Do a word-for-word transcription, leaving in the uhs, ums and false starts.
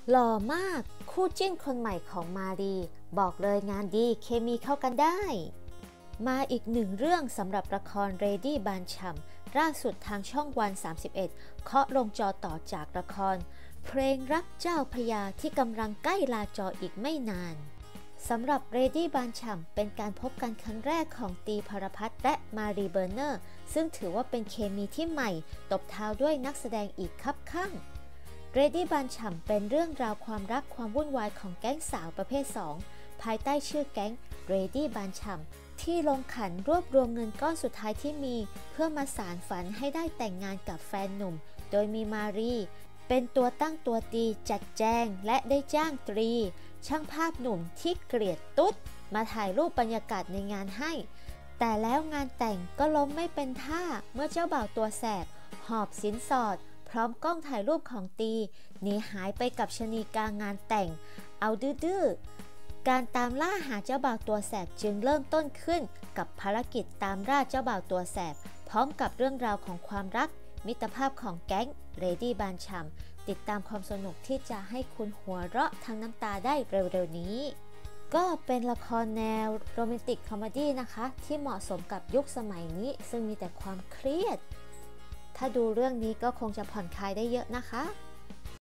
หล่อมากคู่จิ้นคนใหม่ของมารีบอกเลยงานดีเคมีเข้ากันได้มาอีกหนึ่งเรื่องสำหรับละครเรดี้บานฉ่ำล่าสุดทางช่องวันสามสิบเอ็ดเคาะลงจอต่อจากละครเพลงรักเจ้าพญาที่กำลังใกล้ลาจออีกไม่นานสำหรับเรดี้บานฉ่ำเป็นการพบกันครั้งแรกของตีภรพัฒน์และมารีเบอร์เนอร์ซึ่งถือว่าเป็นเคมีที่ใหม่ตบเท้าด้วยนักแสดงอีกคับข้างเรดี้บานฉ่ำเป็นเรื่องราวความรักความวุ่นวายของแก๊งสาวประเภทสองภายใต้ชื่อแก๊งเรดี้บานฉ่ำที่ลงขันรวบรวมเงินก้อนสุดท้ายที่มีเพื่อมาสานฝันให้ได้แต่งงานกับแฟนหนุ่มโดยมีมารีเป็นตัวตั้งตัวตีจัดแจงและได้จ้างตรีช่างภาพหนุ่มที่เกลียดตุ๊ดมาถ่ายรูปบรรยากาศในงานให้แต่แล้วงานแต่งก็ล้มไม่เป็นท่าเมื่อเจ้าบ่าวตัวแสบหอบสินสอดพร้อมกล้องถ่ายรูปของตีหนีหายไปกับชนีกลางงานแต่งเอาดื้อๆการตามล่าหาเจ้าบ่าวตัวแสบจึงเริ่มต้นขึ้นกับภารกิจตามล่าเจ้าบ่าวตัวแสบพร้อมกับเรื่องราวของความรักมิตรภาพของแก๊งเรดี้บานฉ่ำติดตามความสนุกที่จะให้คุณหัวเราะทั้งน้ำตาได้เร็วๆนี้ก็เป็นละครแนวโรแมนติกคอมเมดี้นะคะที่เหมาะสมกับยุคสมัยนี้ซึ่งมีแต่ความเครียดถ้าดูเรื่องนี้ก็คงจะผ่อนคลายได้เยอะนะคะ